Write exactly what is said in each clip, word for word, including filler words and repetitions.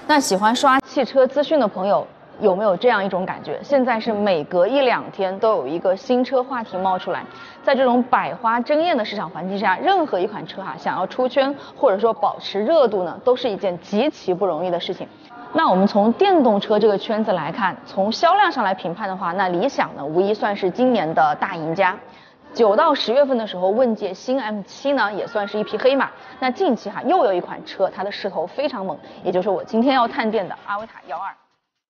那喜欢刷汽车资讯的朋友，有没有这样一种感觉？现在是每隔一两天都有一个新车话题冒出来，在这种百花争艳的市场环境下，任何一款车哈、啊、想要出圈或者说保持热度呢，都是一件极其不容易的事情。那我们从电动车这个圈子来看，从销量上来评判的话，那理想呢无疑算是今年的大赢家。九到十月份的时候，问界新 M 七 呢也算是一匹黑马。那近期哈又有一款车，它的势头非常猛，也就是我今天要探店的阿维塔幺二。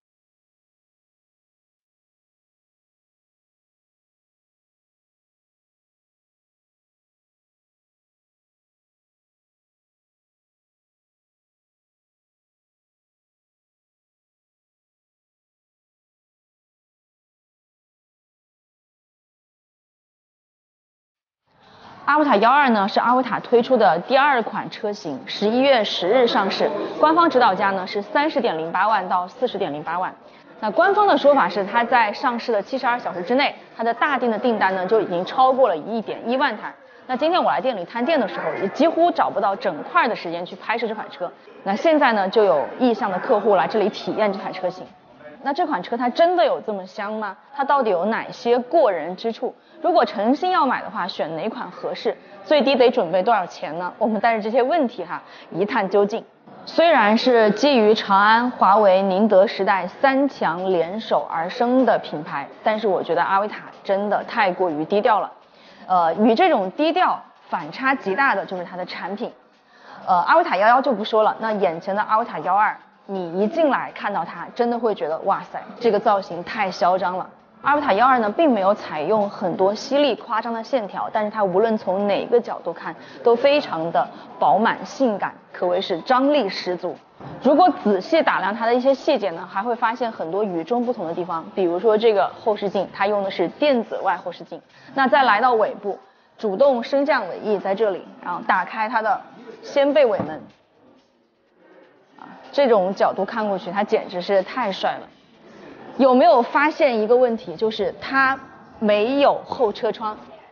阿维塔幺二呢是阿维塔推出的第二款车型，十一月十日上市，官方指导价呢是三十点零八万到四十点零八万。那官方的说法是，它在上市的七十二小时之内，它的大定的订单呢就已经超过了一点一万台。那今天我来店里探店的时候，也几乎找不到整块的时间去拍摄这款车。那现在呢，就有意向的客户来这里体验这台车型。那这款车它真的有这么香吗？它到底有哪些过人之处？如果诚心要买的话，选哪款合适？最低得准备多少钱呢？我们带着这些问题哈，一探究竟。虽然是基于长安、华为、宁德时代三强联手而生的品牌，但是我觉得阿维塔真的太过于低调了。呃，与这种低调反差极大的就是它的产品。呃，阿维塔幺一就不说了，那眼前的阿维塔幺二，你一进来看到它，真的会觉得哇塞，这个造型太嚣张了。阿维塔幺二呢，并没有采用很多犀利夸张的线条，但是它无论从哪个角度看，都非常的饱满性感，可谓是张力十足。如果仔细打量它的一些细节呢，还会发现很多与众不同的地方，比如说这个后视镜，它用的是电子外后视镜。那再来到尾部，主动升降尾翼在这里，然后打开它的掀背尾门，啊，这种角度看过去，它简直是太帅了。有没有发现一个问题，就是它没有后车窗？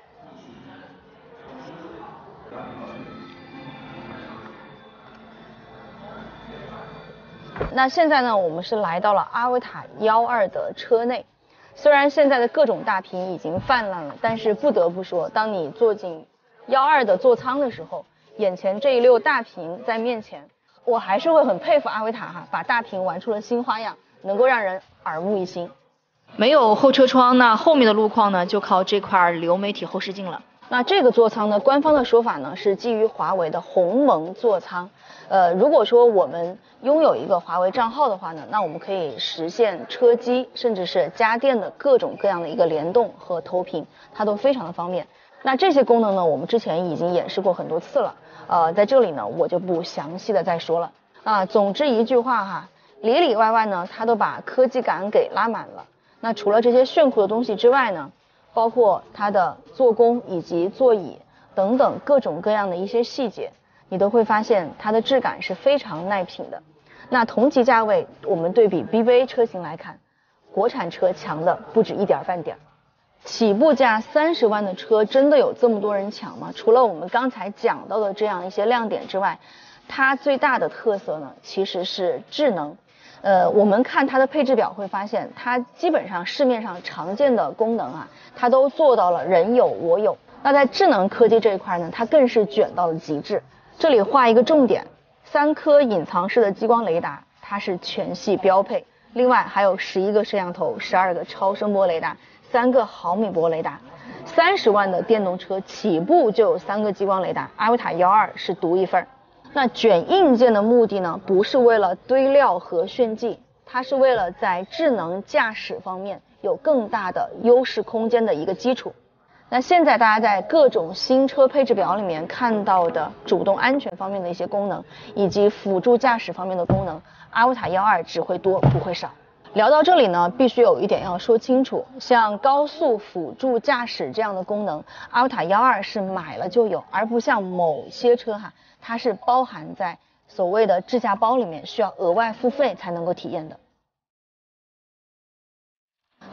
那现在呢，我们是来到了阿维塔幺二的车内。虽然现在的各种大屏已经泛滥了，但是不得不说，当你坐进幺二的座舱的时候，眼前这一溜大屏在面前，我还是会很佩服阿维塔哈，把大屏玩出了新花样，能够让人耳目一新。没有后车窗，那后面的路况呢，就靠这块流媒体后视镜了。那这个座舱呢，官方的说法呢是基于华为的鸿蒙座舱。呃，如果说我们拥有一个华为账号的话呢，那我们可以实现车机甚至是家电的各种各样的一个联动和投屏，它都非常的方便。那这些功能呢，我们之前已经演示过很多次了，呃，在这里呢我就不详细的再说了。啊，总之一句话哈，里里外外呢，它都把科技感给拉满了。那除了这些炫酷的东西之外呢，包括它的做工以及座椅等等各种各样的一些细节，你都会发现它的质感是非常耐品的。那同级价位，我们对比 B B A 车型来看，国产车强的不止一点半点。起步价三十万的车真的有这么多人抢吗？除了我们刚才讲到的这样一些亮点之外，它最大的特色呢，其实是智能。呃，我们看它的配置表会发现，它基本上市面上常见的功能啊，它都做到了人有我有。那在智能科技这一块呢，它更是卷到了极致。这里画一个重点，三颗隐藏式的激光雷达，它是全系标配。另外还有十一个摄像头，十二个超声波雷达，三个毫米波雷达。三十万的电动车起步就有三个激光雷达，阿维塔幺二是独一份。那卷硬件的目的呢，不是为了堆料和炫技，它是为了在智能驾驶方面有更大的优势空间的一个基础。那现在大家在各种新车配置表里面看到的主动安全方面的一些功能，以及辅助驾驶方面的功能，阿维塔幺二只会多不会少。聊到这里呢，必须有一点要说清楚，像高速辅助驾驶这样的功能，阿维塔幺二是买了就有，而不像某些车哈，它是包含在所谓的智驾包里面，需要额外付费才能够体验的。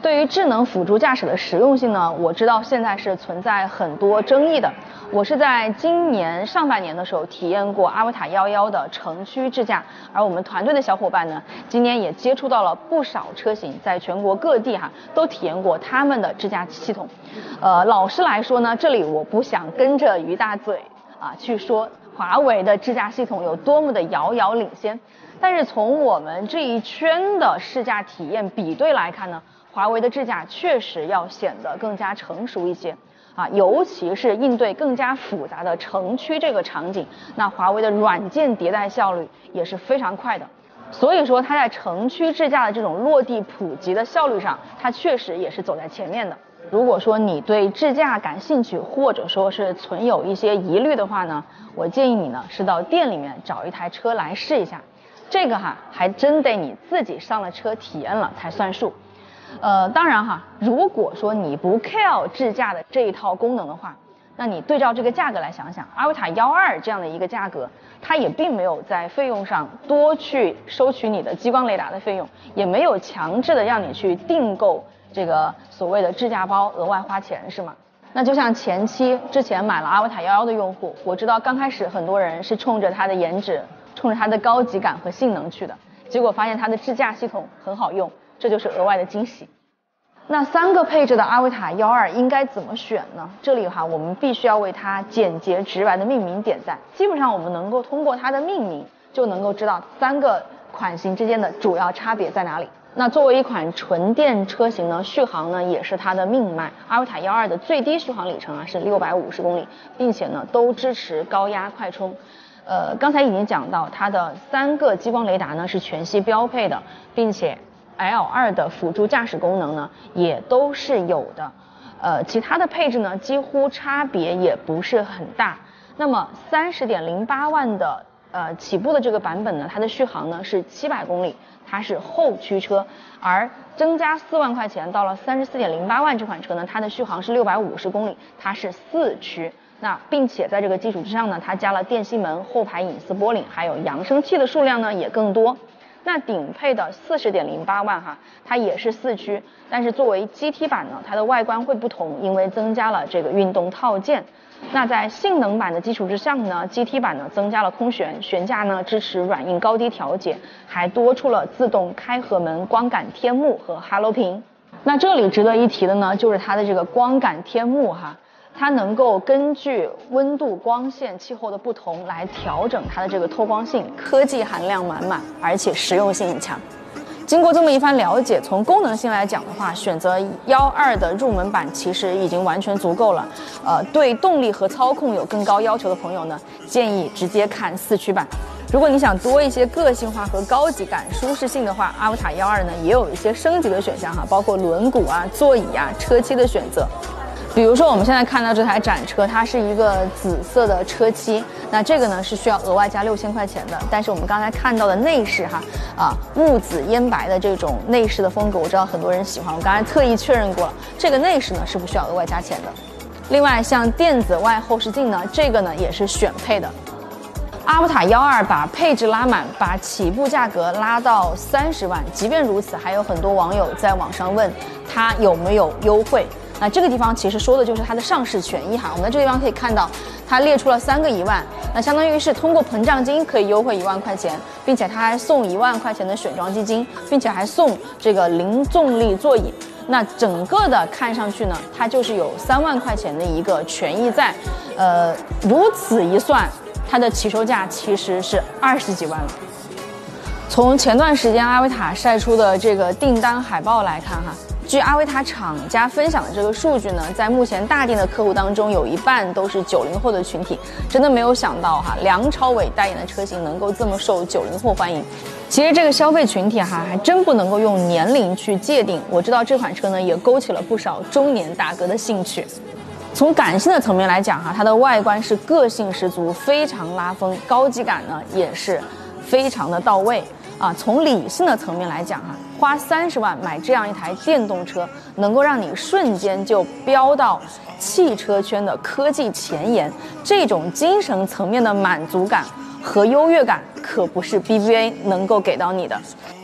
对于智能辅助驾驶的实用性呢，我知道现在是存在很多争议的。我是在今年上半年的时候体验过阿维塔一一的城区智驾，而我们团队的小伙伴呢，今年也接触到了不少车型，在全国各地哈都体验过他们的智驾系统。呃，老实来说呢，这里我不想跟着于大嘴啊去说华为的智驾系统有多么的遥遥领先，但是从我们这一圈的试驾体验比对来看呢，华为的智驾确实要显得更加成熟一些啊，尤其是应对更加复杂的城区这个场景，那华为的软件迭代效率也是非常快的。所以说它在城区智驾的这种落地普及的效率上，它确实也是走在前面的。如果说你对智驾感兴趣，或者说是存有一些疑虑的话呢，我建议你呢是到店里面找一台车来试一下，这个哈还真得你自己上了车体验了才算数。呃，当然哈，如果说你不 care 智驾的这一套功能的话，那你对照这个价格来想想，阿维塔一二这样的一个价格，它也并没有在费用上多去收取你的激光雷达的费用，也没有强制的让你去订购这个所谓的智驾包额外花钱，是吗？那就像前期之前买了阿维塔一一的用户，我知道刚开始很多人是冲着它的颜值，冲着它的高级感和性能去的，结果发现它的智驾系统很好用，这就是额外的惊喜。那三个配置的阿维塔一二应该怎么选呢？这里哈，我们必须要为它简洁直白的命名点赞。基本上我们能够通过它的命名，就能够知道三个款型之间的主要差别在哪里。那作为一款纯电车型呢，续航呢也是它的命脉。阿维塔一二的最低续航里程啊是六百五十公里，并且呢都支持高压快充。呃，刚才已经讲到它的三个激光雷达呢是全系标配的，并且L 二的辅助驾驶功能呢也都是有的，呃，其他的配置呢几乎差别也不是很大。那么 三十点零八万的呃起步的这个版本呢，它的续航呢是七百公里，它是后驱车，而增加四万块钱到了 三十四点零八万这款车呢，它的续航是六百五十公里，它是四驱。那并且在这个基础之上呢，它加了电吸门、后排隐私玻璃，还有扬声器的数量呢也更多。那顶配的 四十点零八万哈，它也是四驱，但是作为 G T 版呢，它的外观会不同，因为增加了这个运动套件。那在性能版的基础之上呢 ，G T 版呢增加了空悬，悬架呢支持软硬高低调节，还多出了自动开合门、光感天幕和 Hello 屏。那这里值得一提的呢，就是它的这个光感天幕哈。它能够根据温度、光线、气候的不同来调整它的这个透光性，科技含量满满，而且实用性很强。经过这么一番了解，从功能性来讲的话，选择一二的入门版其实已经完全足够了。呃，对动力和操控有更高要求的朋友呢，建议直接看四驱版。如果你想多一些个性化和高级感、舒适性的话，阿维塔一二呢也有一些升级的选项哈，包括轮毂啊、座椅啊、车漆的选择。比如说我们现在看到这台展车，它是一个紫色的车漆，那这个呢是需要额外加六千块钱的。但是我们刚才看到的内饰哈，啊雾紫烟白的这种内饰的风格，我知道很多人喜欢，我刚才特意确认过了，这个内饰呢是不需要额外加钱的。另外像电子外后视镜呢，这个呢也是选配的。阿维塔一二把配置拉满，把起步价格拉到三十万。即便如此，还有很多网友在网上问它有没有优惠。那这个地方其实说的就是它的上市权益哈。我们在这个地方可以看到，它列出了三个一万，那相当于是通过膨胀金可以优惠一万块钱，并且它还送一万块钱的选装基金，并且还送这个零重力座椅。那整个的看上去呢，它就是有三万块钱的一个权益在。呃，如此一算，它的起售价其实是二十几万了。从前段时间阿维塔晒出的这个订单海报来看哈，据阿维塔厂家分享的这个数据呢，在目前大店的客户当中，有一半都是九零后的群体。真的没有想到哈，梁朝伟代言的车型能够这么受九零后欢迎。其实这个消费群体哈，还真不能够用年龄去界定。我知道这款车呢，也勾起了不少中年大哥的兴趣。从感性的层面来讲哈，它的外观是个性十足，非常拉风，高级感呢也是非常的到位。啊，从理性的层面来讲哈，花三十万买这样一台电动车，能够让你瞬间就飙到汽车圈的科技前沿，这种精神层面的满足感和优越感，可不是 B B A 能够给到你的。